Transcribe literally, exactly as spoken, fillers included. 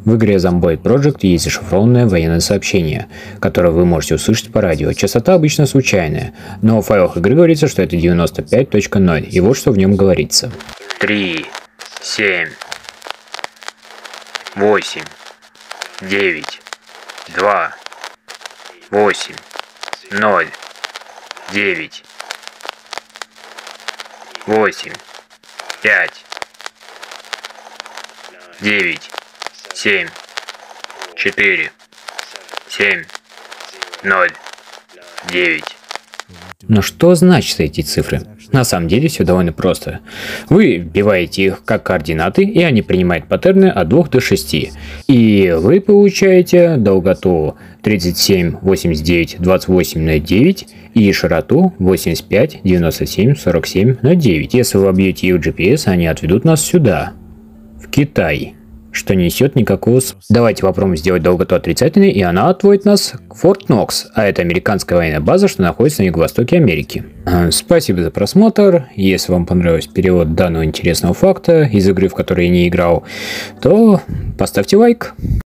В игре Zomboid Project есть зашифрованное военное сообщение, которое вы можете услышать по радио. Частота обычно случайная, но в файлах игры говорится, что это девяносто пять точка ноль, и вот что в нем говорится. Три, семь, восемь, девять, два, восемь, ноль, девять, восемь, пять, девять, семь, четыре, семь, ноль, девять. Но что значат эти цифры? На самом деле все довольно просто. Вы вбиваете их как координаты, и они принимают паттерны от двух до шести. И вы получаете долготу тридцать семь, восемьдесят девять, двадцать восемь, ноль девять и широту восемьдесят пять, девяносто семь, сорок семь, ноль девять. Если вы вобьете их в джи пи эс, они отведут нас сюда, в Китай. Что не несет никакого смысла. Давайте попробуем сделать долготу отрицательной, и она отводит нас к Форт Нокс, а это американская военная база, что находится на юго-востоке Америки. Спасибо за просмотр. Если вам понравился перевод данного интересного факта из игры, в которой я не играл, то поставьте лайк.